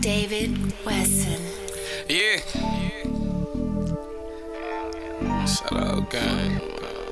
David Wesson. Yeah. Shout out, gang.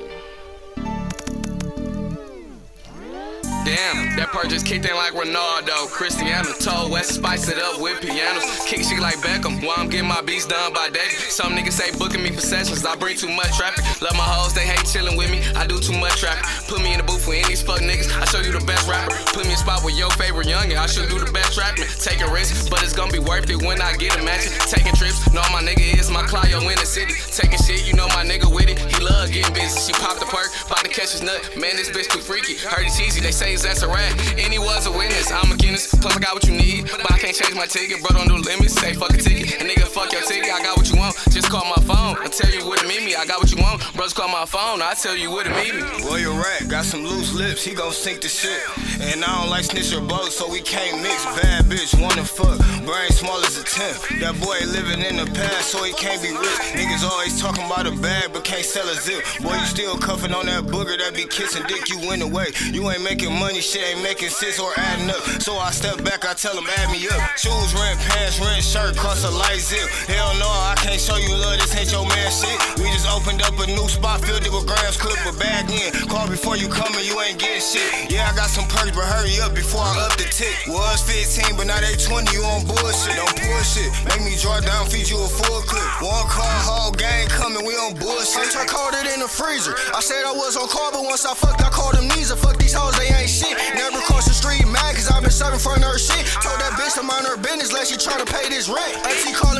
Damn, that part just kicked in like Ronaldo. Cristiano told West spice it up with pianos. Kick shit like Beckham while I'm getting my beats done by day. Some niggas say booking me for sessions, I bring too much traffic. Love my hoes, they hate chilling with me, I do too much traffic. Put me in the booth with any these fuck niggas, I show you the best rapper. Put me in a spot with your favorite youngin', I should do the best rapping. Taking risks, but it's gonna be worth it when I get a match. Taking trips, know my nigga is my Clio in the city. Taking shit, you know my nigga with it, he love getting busy. She popped the perk, about to catch his nut, man this bitch too freaky. Heard it's easy, they say that's a rat, and he was a witness. I'm a Guinness, plus I got what you need, but I can't change my ticket, bro, don't do limits. Say fuck a ticket, and nigga fuck your ticket, I got what you want, just call my phone, I tell you where to meet me. I got what you want, bros call my phone, I tell you where to meet me. Boy, you rat, got some loose lips, he gon' sink the shit. And I don't like snitch or both, so we can't mix. Bad bitch, wanna fuck, brain small as a 10. That boy living in the past, so he can't be rich. Niggas always talking about a bag, but can't sell a zip. Boy, you still cuffing on that booger that be kissing dick, you went away. You ain't making money, shit ain't making sense or adding up. So I step back, I tell him add me up. Shoes, rent, pants, rent, shirt, cost a light zip. Hell no, I can't show you love, this ain't your man shit. We just opened up a new spot, filled it with grams, clip a bag in. Call before you coming, you ain't getting shit. Yeah, I got some perks, but hurry up before I up the tick. Was 15, but now they 20, you on bullshit. Don't bullshit, make me draw down, feed you a full clip. One car, whole gang coming, we on bullshit. I called it in the freezer. I said I was on call, but once I fucked, I called them knees. Fuck these hoes, they ain't shit. Never cross the street mad, cause I've been serving for her shit. Told that bitch to mind her business, like she tryna pay this rent. Auntie calling